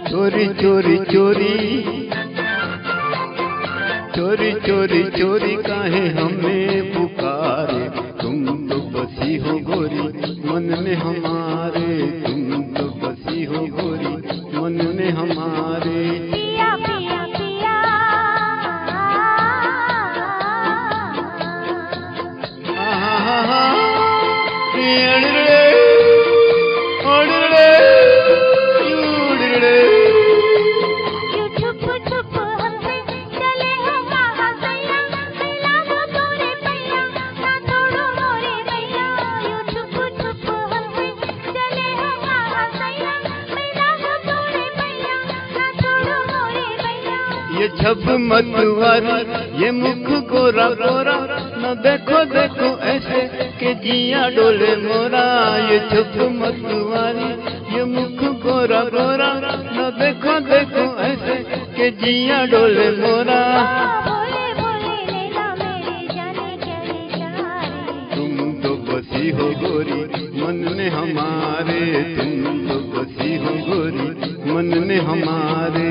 चोरी चोरी चोरी चोरी चोरी चोरी काहे हमें पुकारे, तुम तो बसी हो गोरी मन में हमारे, तुम तो बसी हो गोरी मन में हमारे। पिया पिया पिया ये छब मतवारी ये मुख गोरा गोरा, न देखो देखो ऐसे के जिया डोले मोरा। ये छब मतवारी ये मुख गोरा गोरा, न देखो देखो ऐसे के जिया डोले मोरा। तुम तो बसी हो गोरी मन में हमारे, तुम तो बसी हो गोरी मन में हमारे।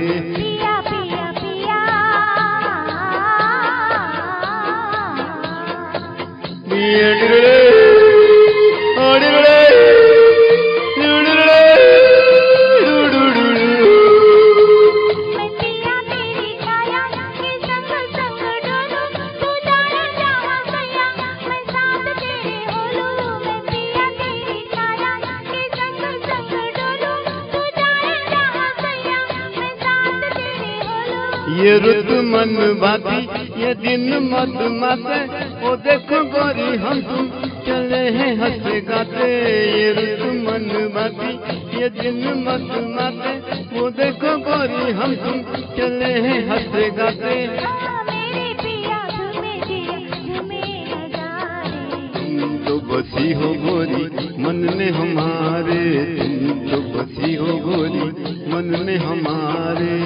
ये रुत मन बाती ये दिन मत माते, ओ देखो गोरी हम तुम चले हैं हंसे गाते। ये रुत मन बाती ये दिन मत माते, वो देखो गोरी हम तुम चले हैं हंसे गाते। तुम तो बसी हो गोरी मन में हमारे, तुम तो बसी हो गोरी मन में हमारे।